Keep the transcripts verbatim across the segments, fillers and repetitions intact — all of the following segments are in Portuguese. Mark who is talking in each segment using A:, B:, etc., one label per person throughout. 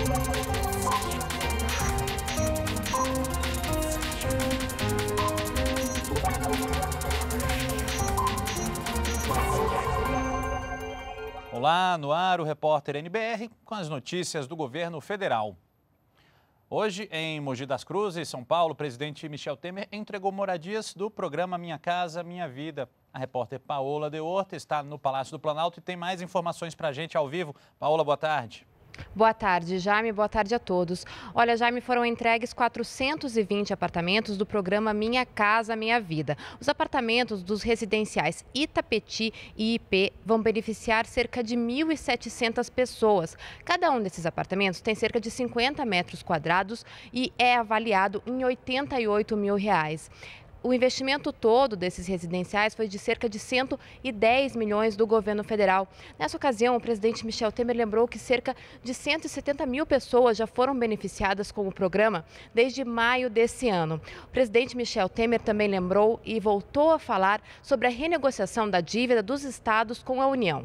A: Olá, no ar o repórter N B R com as notícias do governo federal. Hoje, em Mogi das Cruzes, São Paulo, o presidente Michel Temer entregou moradias do programa Minha Casa Minha Vida. A repórter Paola de Horta está no Palácio do Planalto e tem mais informações para a gente ao vivo. Paola, boa tarde.
B: Boa tarde, Jaime. Boa tarde a todos. Olha, Jaime, foram entregues quatrocentos e vinte apartamentos do programa Minha Casa Minha Vida. Os apartamentos dos residenciais Itapetí e I P vão beneficiar cerca de mil e setecentas pessoas. Cada um desses apartamentos tem cerca de cinquenta metros quadrados e é avaliado em oitenta e oito mil reais. O investimento todo desses residenciais foi de cerca de cento e dez milhões do governo federal. Nessa ocasião, o presidente Michel Temer lembrou que cerca de cento e setenta mil pessoas já foram beneficiadas com o programa desde maio desse ano. O presidente Michel Temer também lembrou e voltou a falar sobre a renegociação da dívida dos estados com a União.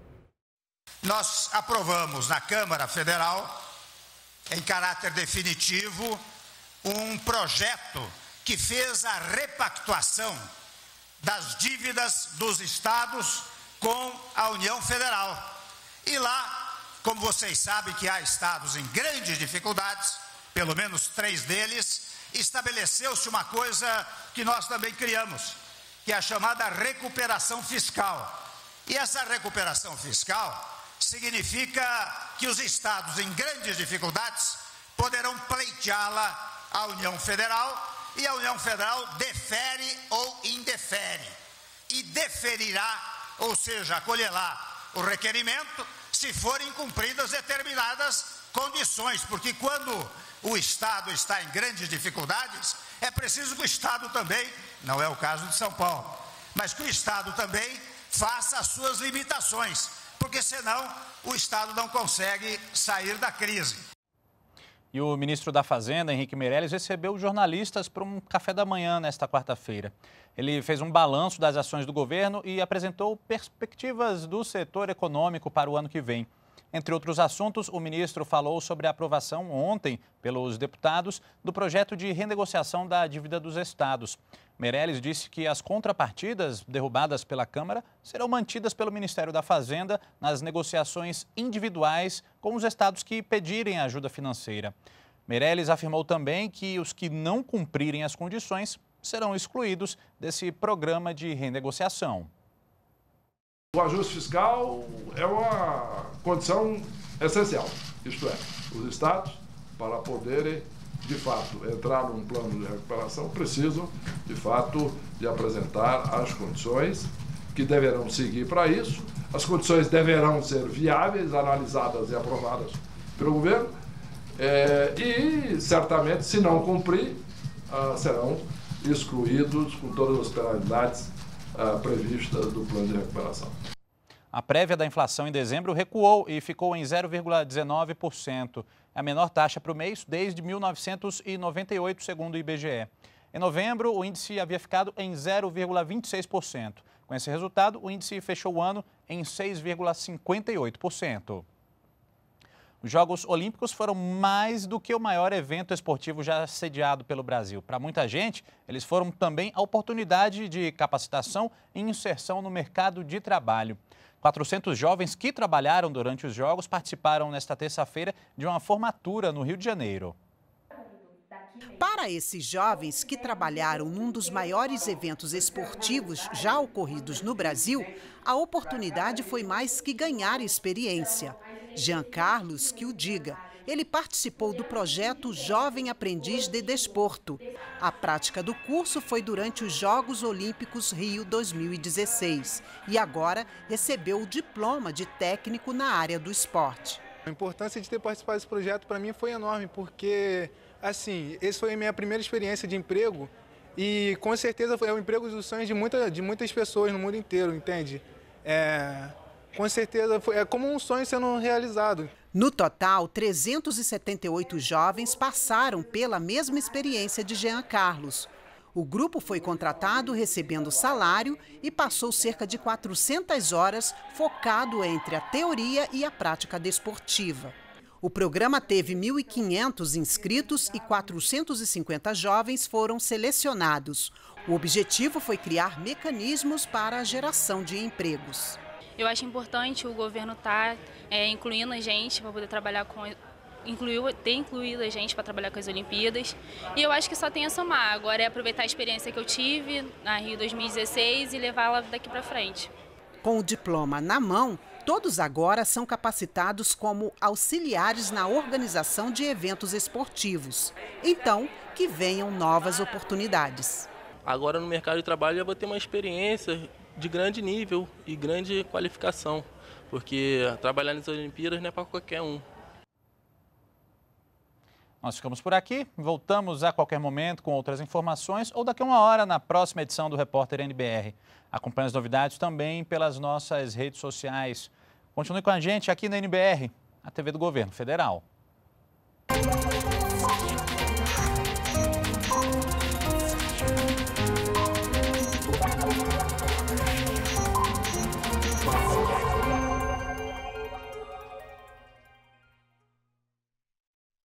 C: Nós aprovamos na Câmara Federal, em caráter definitivo, um projeto que fez a repactuação das dívidas dos estados com a União Federal. E lá, como vocês sabem que há estados em grandes dificuldades, pelo menos três deles, estabeleceu-se uma coisa que nós também criamos, que é a chamada recuperação fiscal. E essa recuperação fiscal significa que os estados em grandes dificuldades poderão pleiteá-la à União Federal, e a União Federal defere ou indefere, e deferirá, ou seja, acolherá o requerimento se forem cumpridas determinadas condições, porque quando o Estado está em grandes dificuldades, é preciso que o Estado também, não é o caso de São Paulo, mas que o Estado também faça as suas limitações, porque senão o Estado não consegue sair da crise.
A: E o ministro da Fazenda, Henrique Meirelles, recebeu jornalistas para um café da manhã nesta quarta-feira. Ele fez um balanço das ações do governo e apresentou perspectivas do setor econômico para o ano que vem. Entre outros assuntos, o ministro falou sobre a aprovação ontem pelos deputados do projeto de renegociação da dívida dos estados. Meirelles disse que as contrapartidas derrubadas pela Câmara serão mantidas pelo Ministério da Fazenda nas negociações individuais com os estados que pedirem ajuda financeira. Meirelles afirmou também que os que não cumprirem as condições serão excluídos desse programa de renegociação.
D: O ajuste fiscal é uma condição essencial, isto é, os estados, para poderem, de fato, entrar num plano de recuperação, precisam, de fato, de apresentar as condições que deverão seguir para isso. As condições deverão ser viáveis, analisadas e aprovadas pelo governo, é, e, certamente, se não cumprir, ah, serão excluídos com todas as penalidades ah, previstas do plano de recuperação.
A: A prévia da inflação em dezembro recuou e ficou em zero vírgula dezenove por cento. É a menor taxa para o mês desde mil novecentos e noventa e oito, segundo o I B G E. Em novembro, o índice havia ficado em zero vírgula vinte e seis por cento. Com esse resultado, o índice fechou o ano em seis vírgula cinquenta e oito por cento. Os Jogos Olímpicos foram mais do que o maior evento esportivo já sediado pelo Brasil. Para muita gente, eles foram também a oportunidade de capacitação e inserção no mercado de trabalho. quatrocentos jovens que trabalharam durante os Jogos participaram nesta terça-feira de uma formatura no Rio de Janeiro.
E: Para esses jovens que trabalharam num dos maiores eventos esportivos já ocorridos no Brasil, a oportunidade foi mais que ganhar experiência. Jean Carlos que o diga. Ele participou do projeto Jovem Aprendiz de Desporto. A prática do curso foi durante os Jogos Olímpicos Rio dois mil e dezesseis e agora recebeu o diploma de técnico na área do esporte.
F: A importância de ter participado desse projeto para mim foi enorme, porque assim, essa foi a minha primeira experiência de emprego e com certeza foi o emprego dos sonhos de, muita, de muitas pessoas no mundo inteiro, entende? É, com certeza foi, é como um sonho sendo realizado.
E: No total, trezentos e setenta e oito jovens passaram pela mesma experiência de Jean Carlos. O grupo foi contratado recebendo salário e passou cerca de quatrocentas horas focado entre a teoria e a prática desportiva. O programa teve mil e quinhentos inscritos e quatrocentos e cinquenta jovens foram selecionados. O objetivo foi criar mecanismos para a geração de empregos.
G: Eu acho importante o governo estar tá, é, incluindo a gente para poder trabalhar com... Incluiu, ter incluído a gente para trabalhar com as Olimpíadas. E eu acho que só tem a somar. Agora é aproveitar a experiência que eu tive na Rio dois mil e dezesseis e levá-la daqui para frente.
E: Com o diploma na mão, todos agora são capacitados como auxiliares na organização de eventos esportivos. Então, que venham novas oportunidades.
H: Agora no mercado de trabalho eu vou ter uma experiência de grande nível e grande qualificação, porque trabalhar nas Olimpíadas não é para qualquer um.
A: Nós ficamos por aqui, voltamos a qualquer momento com outras informações ou daqui a uma hora na próxima edição do Repórter N B R. Acompanhe as novidades também pelas nossas redes sociais. Continue com a gente aqui na N B R, a T V do Governo Federal.